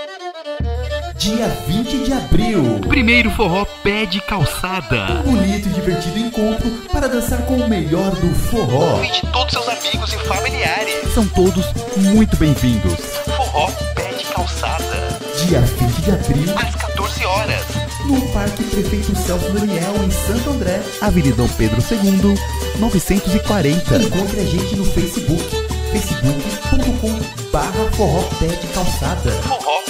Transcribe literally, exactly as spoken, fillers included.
Dia vinte de abril. Primeiro forró pé de calçada. Um bonito e divertido encontro para dançar com o melhor do forró. Convide todos seus amigos e familiares. São todos muito bem-vindos. Forró pé de calçada. Dia vinte de abril, às quatorze horas. No Parque Prefeito Celso Daniel, em Santo André, Avenida Dom Pedro segundo, novecentos e quarenta. Encontre a gente no Facebook, facebook ponto com barra forró pé de calçada. Forró